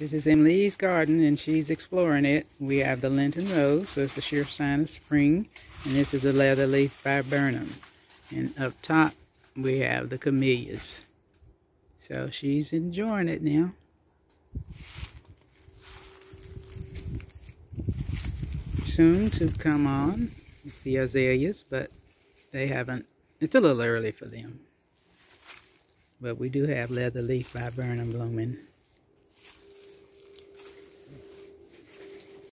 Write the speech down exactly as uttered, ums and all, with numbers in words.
This is in Mlee's garden, and she's exploring it. We have the Lenten Rose, so it's a sure sign of spring. And this is a leather leaf viburnum. And up top, we have the Camellias. So she's enjoying it now. Soon to come on is the azaleas, but they haven't, it's a little early for them. But we do have leather leaf viburnum blooming.